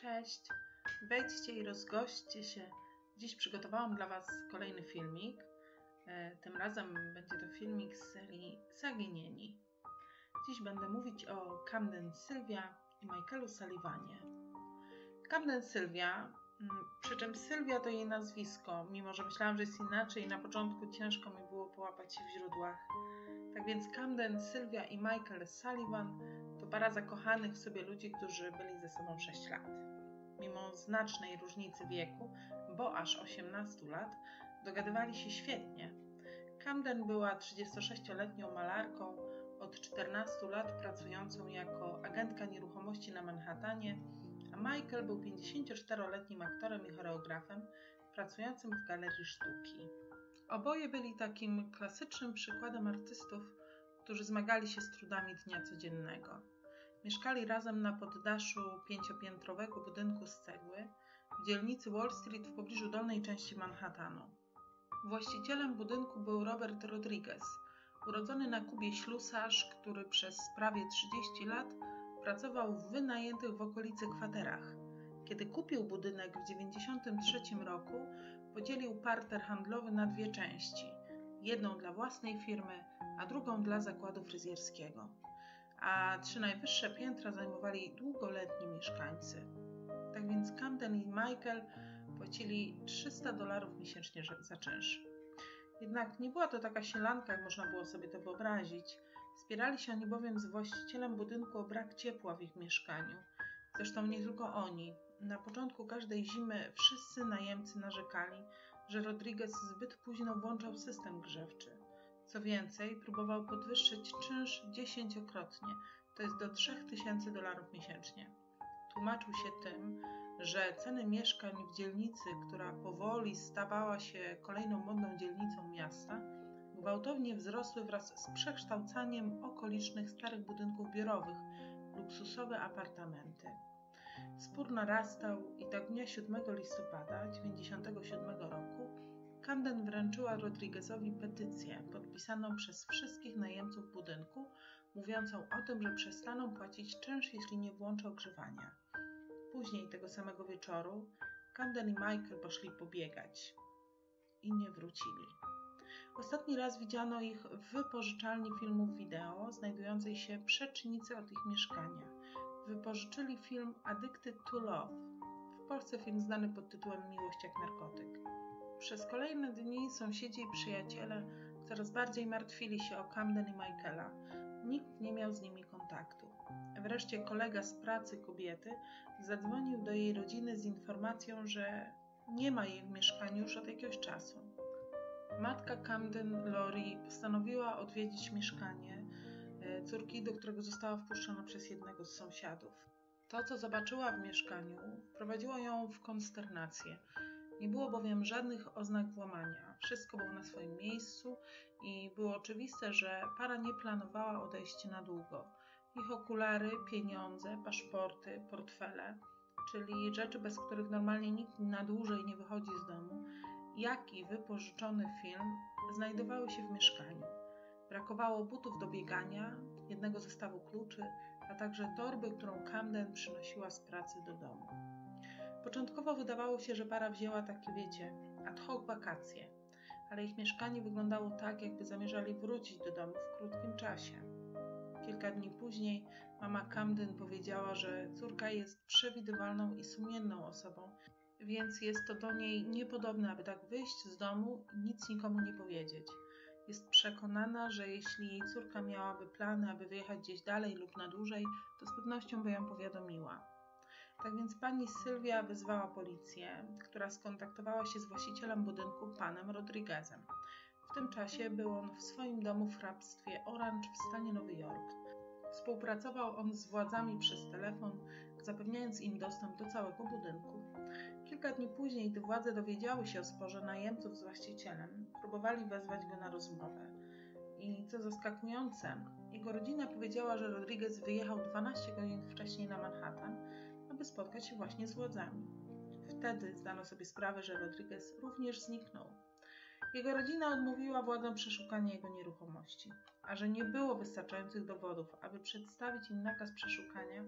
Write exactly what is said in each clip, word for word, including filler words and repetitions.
Cześć, wejdźcie i rozgośćcie się. Dziś przygotowałam dla Was kolejny filmik. Tym razem będzie to filmik z serii Zaginieni. Dziś będę mówić o Camden Sylvia i Michaelu Sullivanie. Camden Sylvia, przy czym Sylwia to jej nazwisko, mimo że myślałam, że jest inaczej i na początku ciężko mi było połapać się w źródłach. Tak więc Camden Sylvia i Michael Sullivan to para zakochanych w sobie ludzi, którzy byli ze sobą sześć lat. Mimo znacznej różnicy wieku, bo aż osiemnastu lat, dogadywali się świetnie. Camden była trzydziestosześcioletnią malarką, od czternastu lat pracującą jako agentka nieruchomości na Manhattanie, a Michael był pięćdziesięcioczteroletnim aktorem i choreografem pracującym w galerii sztuki. Oboje byli takim klasycznym przykładem artystów, którzy zmagali się z trudami dnia codziennego. Mieszkali razem na poddaszu pięciopiętrowego budynku z cegły w dzielnicy Wall Street w pobliżu dolnej części Manhattanu. Właścicielem budynku był Robert Rodriguez, urodzony na Kubie ślusarz, który przez prawie trzydzieści lat pracował w wynajętych w okolicy kwaterach. Kiedy kupił budynek w tysiąc dziewięćset dziewięćdziesiątym trzecim roku, podzielił parter handlowy na dwie części. Jedną dla własnej firmy, a drugą dla zakładu fryzjerskiego. A trzy najwyższe piętra zajmowali długoletni mieszkańcy. Tak więc Camden i Michael płacili trzysta dolarów miesięcznie za czynsz. Jednak nie była to taka sielanka, jak można było sobie to wyobrazić. Spierali się oni bowiem z właścicielem budynku o brak ciepła w ich mieszkaniu. Zresztą nie tylko oni. Na początku każdej zimy wszyscy najemcy narzekali, że Rodriguez zbyt późno włączał system grzewczy. Co więcej, próbował podwyższyć czynsz dziesięciokrotnie, to jest do trzech tysięcy dolarów miesięcznie. Tłumaczył się tym, że ceny mieszkań w dzielnicy, która powoli stawała się kolejną modną dzielnicą miasta, gwałtownie wzrosły wraz z przekształcaniem okolicznych starych budynków biurowych w luksusowe apartamenty. Spór narastał i tak dnia siódmego listopada tysiąc dziewięćset dziewięćdziesiątego siódmego roku Camden wręczyła Rodriguezowi petycję podpisaną przez wszystkich najemców budynku, mówiącą o tym, że przestaną płacić czynsz, jeśli nie włączą ogrzewania. Później tego samego wieczoru Camden i Michael poszli pobiegać i nie wrócili. Ostatni raz widziano ich w wypożyczalni filmów wideo znajdującej się przy przecznicy od ich mieszkania. Wypożyczyli film Addicted to Love, w Polsce film znany pod tytułem Miłość jak narkotyk. Przez kolejne dni sąsiedzi i przyjaciele coraz bardziej martwili się o Camden i Michaela. Nikt nie miał z nimi kontaktu. Wreszcie kolega z pracy kobiety zadzwonił do jej rodziny z informacją, że nie ma jej w mieszkaniu już od jakiegoś czasu. Matka Camden, Lori, postanowiła odwiedzić mieszkanie córki, do którego została wpuszczona przez jednego z sąsiadów. To, co zobaczyła w mieszkaniu, wprowadziło ją w konsternację. Nie było bowiem żadnych oznak włamania. Wszystko było na swoim miejscu i było oczywiste, że para nie planowała odejść na długo. Ich okulary, pieniądze, paszporty, portfele, czyli rzeczy, bez których normalnie nikt na dłużej nie wychodzi z domu, jak i wypożyczony film znajdowały się w mieszkaniu. Brakowało butów do biegania, jednego zestawu kluczy, a także torby, którą Camden przynosiła z pracy do domu. Początkowo wydawało się, że para wzięła takie, wiecie, ad hoc wakacje, ale ich mieszkanie wyglądało tak, jakby zamierzali wrócić do domu w krótkim czasie. Kilka dni później mama Camden powiedziała, że córka jest przewidywalną i sumienną osobą, więc jest to do niej niepodobne, aby tak wyjść z domu i nic nikomu nie powiedzieć. Jest przekonana, że jeśli jej córka miałaby plany, aby wyjechać gdzieś dalej lub na dłużej, to z pewnością by ją powiadomiła. Tak więc pani Sylwia wezwała policję, która skontaktowała się z właścicielem budynku, panem Rodriguezem. W tym czasie był on w swoim domu w hrabstwie Orange w stanie Nowy Jork. Współpracował on z władzami przez telefon, zapewniając im dostęp do całego budynku. Kilka dni później, gdy władze dowiedziały się o sporze najemców z właścicielem, próbowali wezwać go na rozmowę. I co zaskakujące, jego rodzina powiedziała, że Rodriguez wyjechał dwanaście godzin wcześniej na Manhattan, aby spotkać się właśnie z władzami. Wtedy zdano sobie sprawę, że Rodriguez również zniknął. Jego rodzina odmówiła władzom przeszukania jego nieruchomości, a że nie było wystarczających dowodów, aby przedstawić im nakaz przeszukania,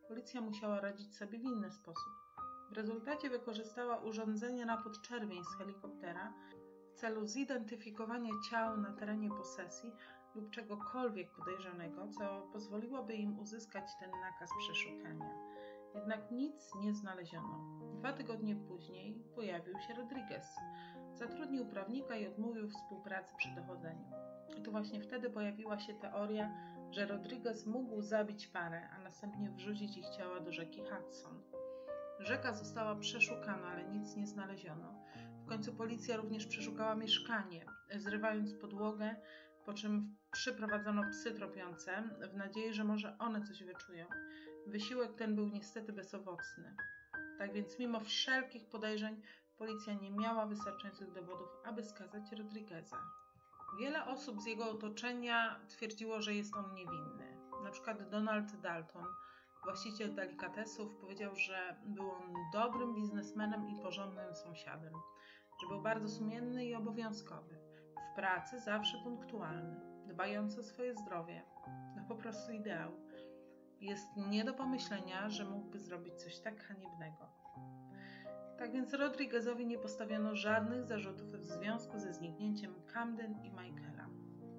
policja musiała radzić sobie w inny sposób. W rezultacie wykorzystała urządzenie na podczerwień z helikoptera w celu zidentyfikowania ciał na terenie posesji lub czegokolwiek podejrzanego, co pozwoliłoby im uzyskać ten nakaz przeszukania. Jednak nic nie znaleziono. Dwa tygodnie później pojawił się Rodriguez. Zatrudnił prawnika i odmówił współpracy przy dochodzeniu. I to właśnie wtedy pojawiła się teoria, że Rodriguez mógł zabić parę, a następnie wrzucić ich ciała do rzeki Hudson. Rzeka została przeszukana, ale nic nie znaleziono. W końcu policja również przeszukała mieszkanie, zrywając podłogę, po czym przyprowadzono psy tropiące w nadziei, że może one coś wyczują. Wysiłek ten był niestety bezowocny. Tak więc mimo wszelkich podejrzeń policja nie miała wystarczających dowodów, aby skazać Rodrigueza. Wiele osób z jego otoczenia twierdziło, że jest on niewinny. Na przykład Donald Dalton, właściciel delikatesów, powiedział, że był on dobrym biznesmenem i porządnym sąsiadem, że był bardzo sumienny i obowiązkowy, w pracy zawsze punktualny, dbający o swoje zdrowie. No po prostu ideał. Jest nie do pomyślenia, że mógłby zrobić coś tak haniebnego. Tak więc Rodriguezowi nie postawiono żadnych zarzutów w związku ze zniknięciem Camden i Michaela.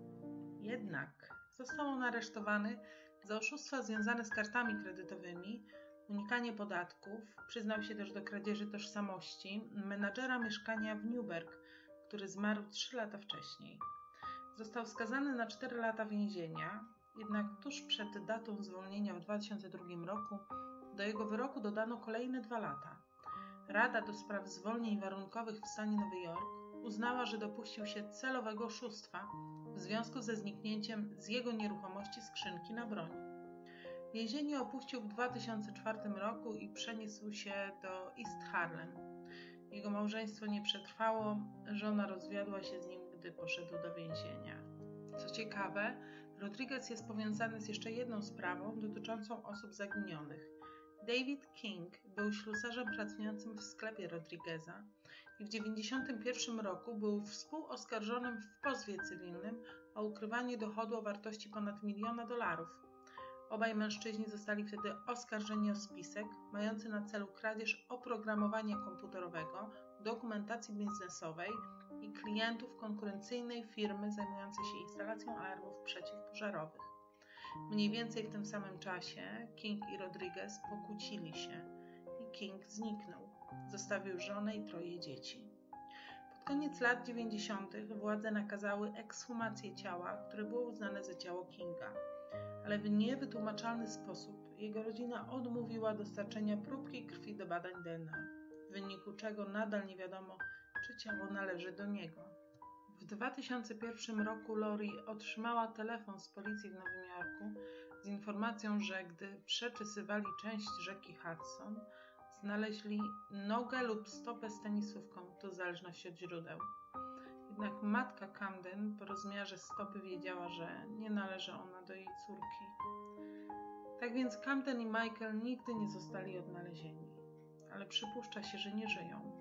Jednak został on aresztowany za oszustwa związane z kartami kredytowymi, unikanie podatków, przyznał się też do kradzieży tożsamości menadżera mieszkania w Newburgh, który zmarł trzy lata wcześniej. Został skazany na cztery lata więzienia, jednak tuż przed datą zwolnienia w dwa tysiące drugim roku do jego wyroku dodano kolejne dwa lata. Rada do spraw zwolnień warunkowych w stanie Nowy Jork uznała, że dopuścił się celowego oszustwa w związku ze zniknięciem z jego nieruchomości skrzynki na broń. Więzienie opuścił w dwa tysiące czwartym roku i przeniósł się do East Harlem. Jego małżeństwo nie przetrwało, żona rozwiodła się z nim, gdy poszedł do więzienia. Co ciekawe, Rodriguez jest powiązany z jeszcze jedną sprawą dotyczącą osób zaginionych. David King był ślusarzem pracującym w sklepie Rodrigueza i w dziewięćdziesiątym pierwszym roku był współoskarżonym w pozwie cywilnym o ukrywanie dochodu o wartości ponad miliona dolarów. Obaj mężczyźni zostali wtedy oskarżeni o spisek mający na celu kradzież oprogramowania komputerowego, dokumentacji biznesowej i klientów konkurencyjnej firmy zajmującej się instalacją alarmów przeciwpożarowych. Mniej więcej w tym samym czasie King i Rodriguez pokłócili się i King zniknął. Zostawił żonę i troje dzieci. Pod koniec lat dziewięćdziesiątych władze nakazały ekshumację ciała, które było uznane za ciało Kinga. Ale w niewytłumaczalny sposób jego rodzina odmówiła dostarczenia próbki krwi do badań D N A, w wyniku czego nadal nie wiadomo, czy ciało należy do niego. W dwa tysiące pierwszym roku Lori otrzymała telefon z policji w Nowym Jorku z informacją, że gdy przeczesywali część rzeki Hudson, znaleźli nogę lub stopę z tenisówką, to w zależności od źródeł. Jednak matka Camden po rozmiarze stopy wiedziała, że nie należy ona do jej córki. Tak więc Camden i Michael nigdy nie zostali odnalezieni, ale przypuszcza się, że nie żyją.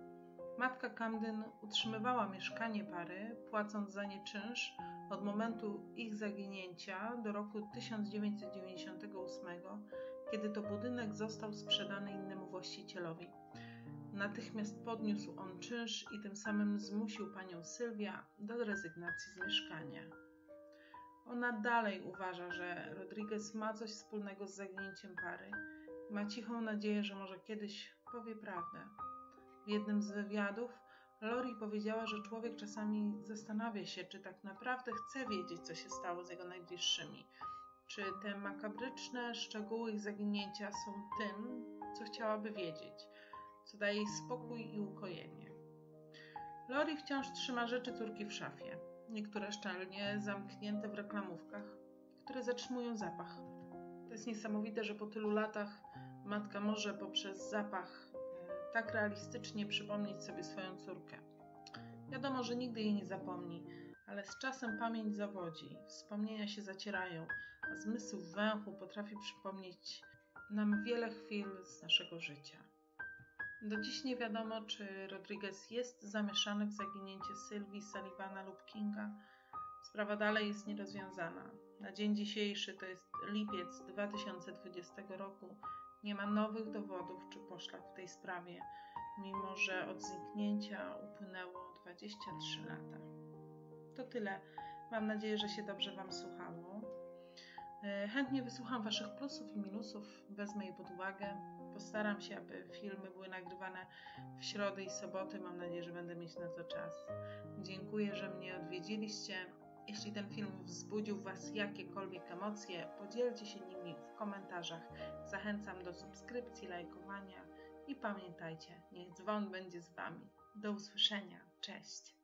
Matka Camden utrzymywała mieszkanie pary, płacąc za nie czynsz od momentu ich zaginięcia do roku tysiąc dziewięćset dziewięćdziesiątego ósmego, kiedy to budynek został sprzedany innemu właścicielowi. Natychmiast podniósł on czynsz i tym samym zmusił panią Sylwia do rezygnacji z mieszkania. Ona dalej uważa, że Rodriguez ma coś wspólnego z zaginięciem pary i ma cichą nadzieję, że może kiedyś powie prawdę. W jednym z wywiadów Lori powiedziała, że człowiek czasami zastanawia się, czy tak naprawdę chce wiedzieć, co się stało z jego najbliższymi. Czy te makabryczne szczegóły ich zaginięcia są tym, co chciałaby wiedzieć, co daje jej spokój i ukojenie. Lori wciąż trzyma rzeczy córki w szafie, niektóre szczelnie zamknięte w reklamówkach, które zatrzymują zapach. To jest niesamowite, że po tylu latach matka może poprzez zapach tak realistycznie przypomnieć sobie swoją córkę. Wiadomo, że nigdy jej nie zapomni, ale z czasem pamięć zawodzi, wspomnienia się zacierają, a zmysł węchu potrafi przypomnieć nam wiele chwil z naszego życia. Do dziś nie wiadomo, czy Rodriguez jest zamieszany w zaginięcie Sylwii, Sullivana lub Kinga. Sprawa dalej jest nierozwiązana. Na dzień dzisiejszy, to jest lipiec dwa tysiące dwudziestego roku, nie ma nowych dowodów czy poszlak w tej sprawie, mimo że od zniknięcia upłynęło dwadzieścia trzy lata. To tyle. Mam nadzieję, że się dobrze Wam słuchało. Chętnie wysłucham Waszych plusów i minusów, wezmę je pod uwagę. Postaram się, aby filmy były nagrywane w środy i soboty. Mam nadzieję, że będę mieć na to czas. Dziękuję, że mnie odwiedziliście. Jeśli ten film wzbudził w Was jakiekolwiek emocje, podzielcie się nimi w komentarzach. Zachęcam do subskrypcji, lajkowania i pamiętajcie, niech dzwon będzie z Wami. Do usłyszenia. Cześć!